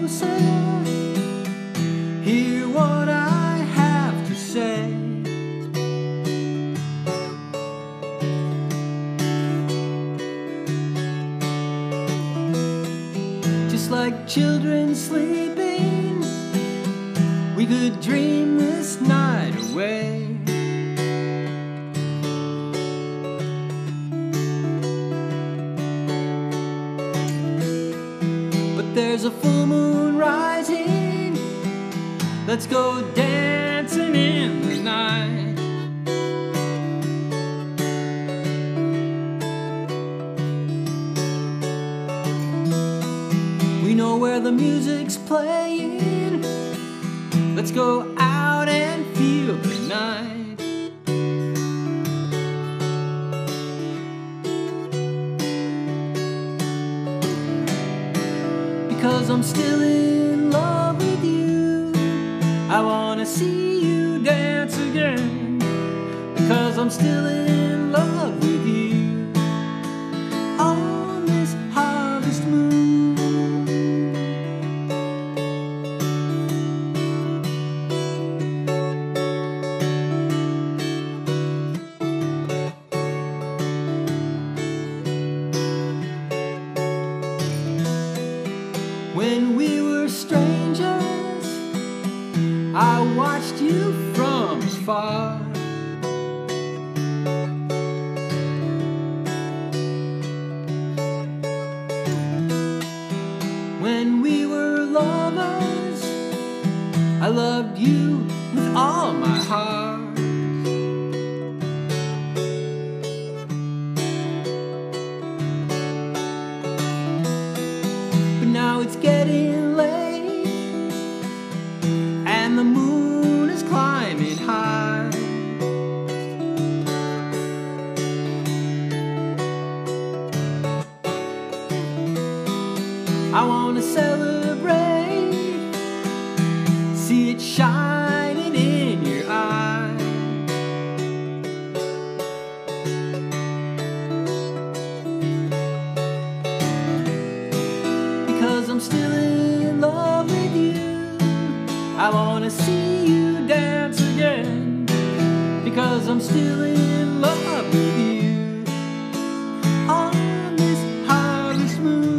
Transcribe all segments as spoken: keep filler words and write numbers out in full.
consider, hear what I have to say. Just like children sleeping, we could dream this night away. But there's a full moon rising, let's go dancing in the night. We know where the music's playing, let's go out and feel the night. Because I'm still in love with you, I wanna see you dance again. Because I'm still in love with you on this harvest moon. When we were strangers, I watched you from afar. When we were lovers, I loved you with all my heart. But now it's getting late, and the moon is climbing high. I wanna celebrate, see it shining in your eye. Because I'm still in love with you, I wanna see you dance again. Because I'm still in love with you on this harvest moon.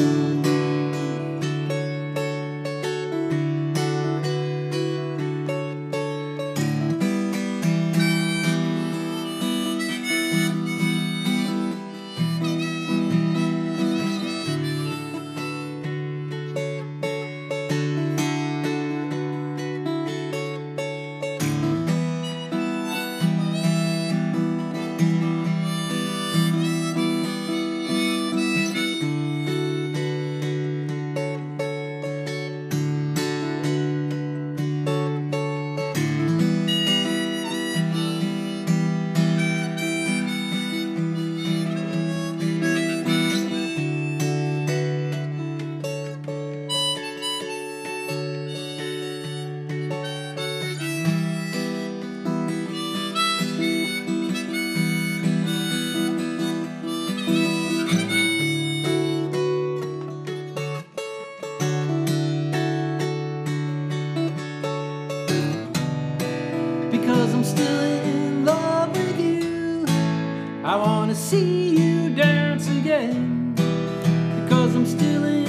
Because I'm still in love with you, I wanna see you dance again. Because I'm still in